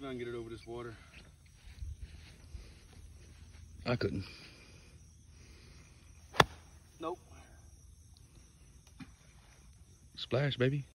if I can get it over this water. I couldn't. Nope. Splash, baby.